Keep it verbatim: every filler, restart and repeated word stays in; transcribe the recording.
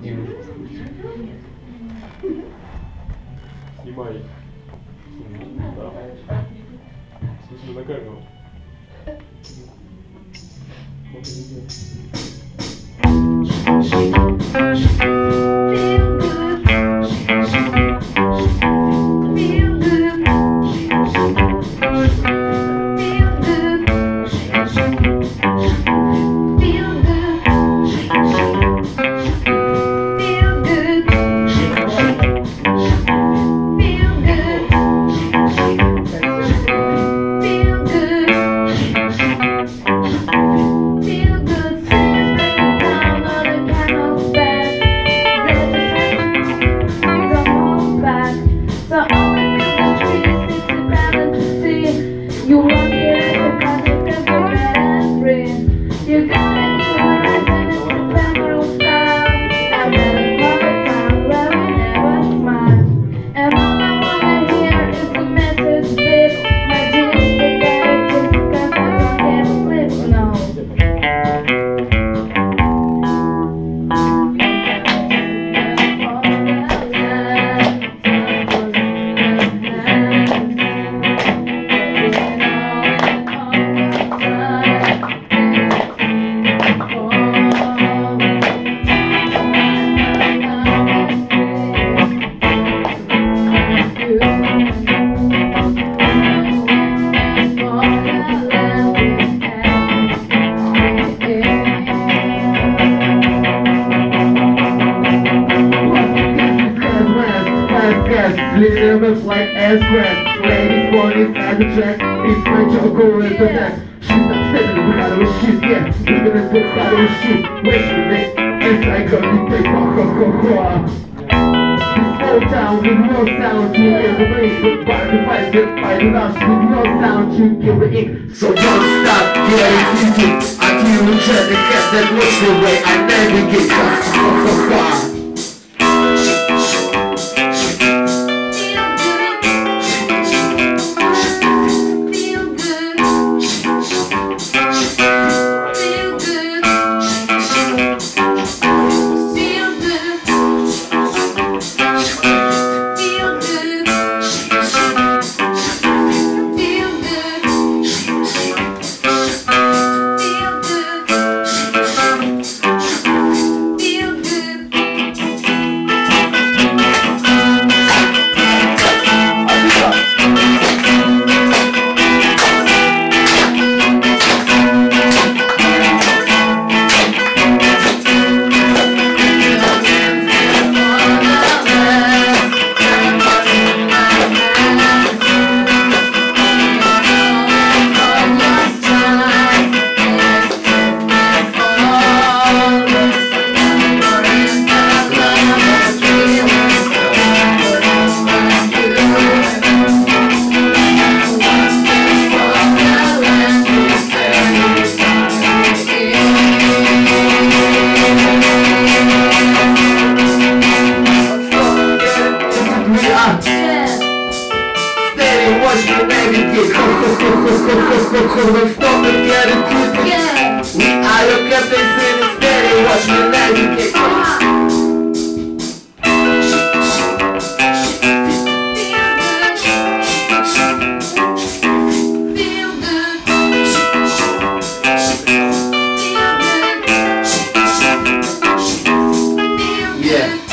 Снимай. Да. Слушай, на камеру. Lyrics like S-Rap, ladies morning as a track, it's my choco is the next. She's not stepping with how to shoot, yeah, even if it's how to shoot. Wait a minute, it's like a new take, ha ha ha ha. This old town with no sound, you hear the bass, but by the fight, get by the last with no sound, you give it in. So don't stop, get it easy, until you try to get that watch the way I navigate, ha ha ha ha. Let's stop and get it twisted. Yeah. We are your captain, sitting steady. Watch me navigate. Yeah.